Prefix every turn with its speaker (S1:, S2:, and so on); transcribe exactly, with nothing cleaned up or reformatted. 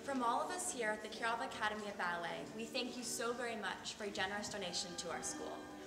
S1: From all of us here at the Kirov Academy of Ballet, we thank you so very much for your generous donation to our school.